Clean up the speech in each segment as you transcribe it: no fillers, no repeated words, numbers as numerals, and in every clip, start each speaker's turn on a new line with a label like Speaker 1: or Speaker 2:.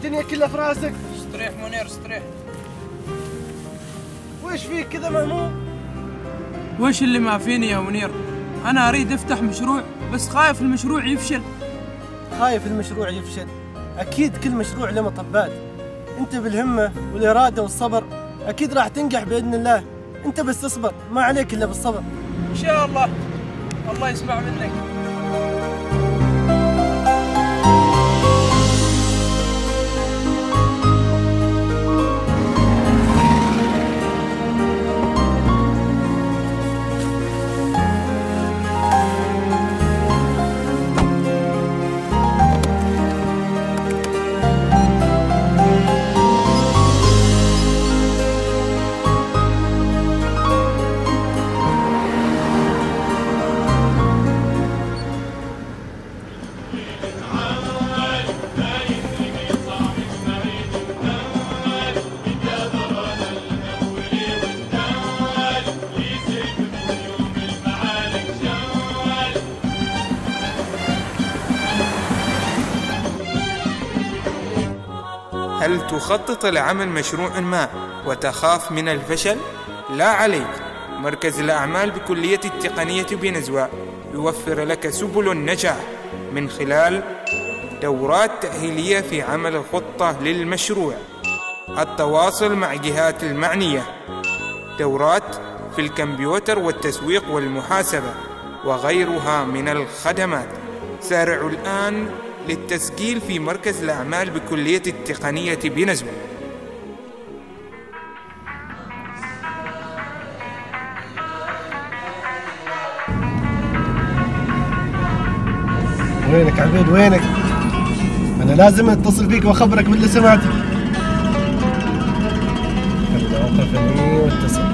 Speaker 1: الدنيا كلها في راسك.
Speaker 2: استريح منير استريح.
Speaker 1: وش فيك كذا مهموم؟
Speaker 2: وش اللي ما فيني يا منير؟ أنا أريد أفتح مشروع بس خايف المشروع يفشل.
Speaker 1: خايف المشروع يفشل؟ أكيد كل مشروع له مطبات. أنت بالهمة والإرادة والصبر أكيد راح تنجح بإذن الله. أنت بس تصبر، ما عليك إلا بالصبر.
Speaker 2: إن شاء الله. الله يسمع منك.
Speaker 3: هل تخطط لعمل مشروع ما وتخاف من الفشل؟ لا عليك، مركز الأعمال بكلية التقنية بنزوى يوفر لك سبل النجاح من خلال دورات تأهيلية في عمل الخطة للمشروع، التواصل مع جهات المعنية، دورات في الكمبيوتر والتسويق والمحاسبة وغيرها من الخدمات. سارعوا الآن للتسجيل في مركز الأعمال بكلية التقنية بنزوى.
Speaker 1: وينك عبيد وينك؟ أنا لازم أتصل فيك وأخبرك باللي سمعته. خلنا وقفني واتصل.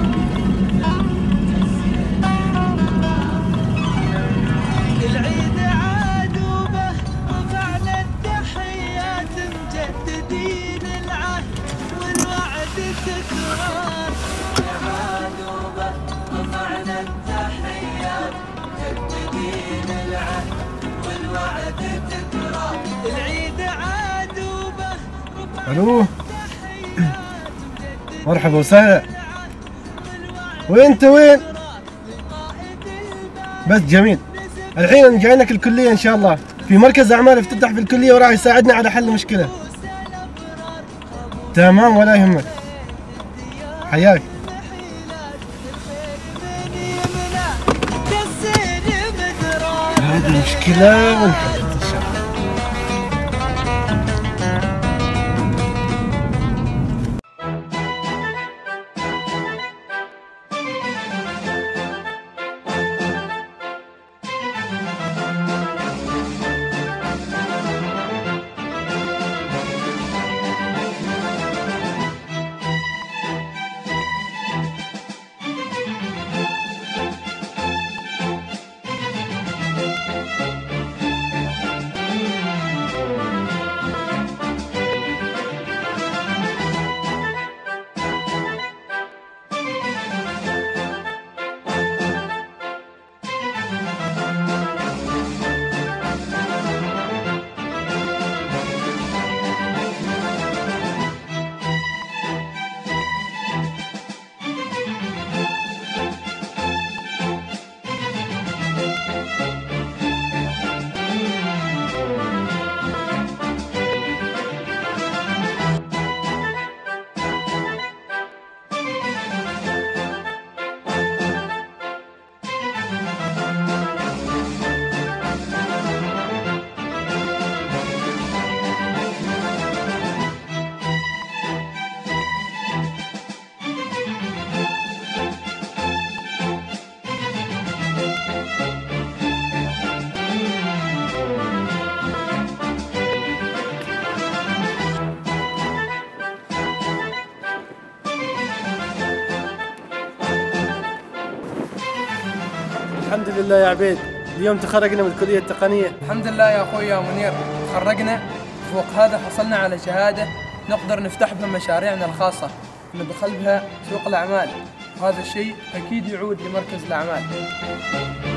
Speaker 1: الو مرحبا وسهلا. وين انت وين؟ بس جميل. الحين جاي لك الكليه ان شاء الله، في مركز اعمال افتتح في الكليه وراح يساعدنا على حل المشكله. تمام ولا يهمك. حياك. هذه المشكله ونحلها ان شاء الله. الحمد لله يا عبيد، اليوم تخرجنا من الكلية التقنية.
Speaker 2: الحمد لله يا أخوي يا منير، تخرجنا. فوق هذا حصلنا على شهادة نقدر نفتح بها مشاريعنا الخاصة، ندخل بها سوق الأعمال، وهذا الشيء أكيد يعود لمركز الأعمال.